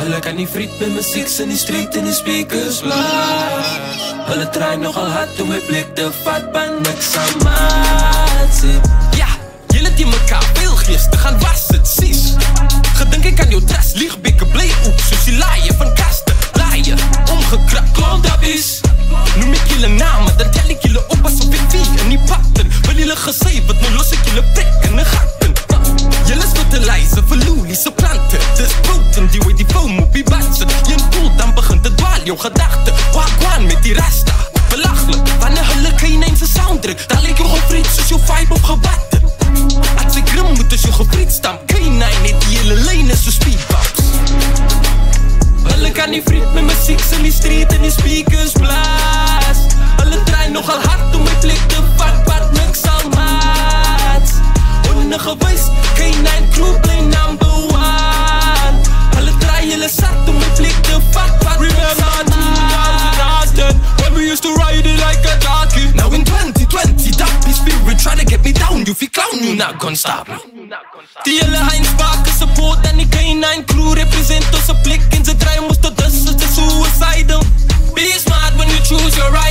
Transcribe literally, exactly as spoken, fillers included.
Hulle kan nie vriend met muziek in die street en die speakers blaas. Hulle try nogal hard om my blik te vat, maar niks aan maat sê. Ja, julle die mekaar veel geeste gaan was het, sies. Gedink ek aan jou dress, liegbekke bly op, soos die laaie van kaste. Laaie, omgekrap, klondappies. Noem ek julle name, dan tel ek julle op asof ek vier in die patten. Wil julle gesê, wat nou los ek julle prik in die gaten. Julle is fertilizer vir loeliese plante. Dis protein, die weet die foam op die bad sit. Jy voel, dan begin te dwaal jou gedachte. Wagwan met die rasta, belachlik. Wanneer hulle kynijn se sounddruk, dan leek jou gefriet soos jou vibe opgebatte. As ek grim moet as jou gefriet stamp, kynijn het die hele lijne so speedbumps. Hulle kan nie vriend met muziek in die street en die speakers blaas. Hulle try nogal hard om my plek te vat, wat niks al maats. Ongewys, kynijn crew bly number one. Hulle try hulle sat om my plek te vat, wat niks al maats. When we used to ride it like a donkey. Now in twenty twenty, that spirit try to get me down. You feel clown, you not gonna stop me. Die hele Heinzbake support en die kynijn crew represent ons plek en ze draai moest tot dus is the suicidal. Be smart when you choose your right.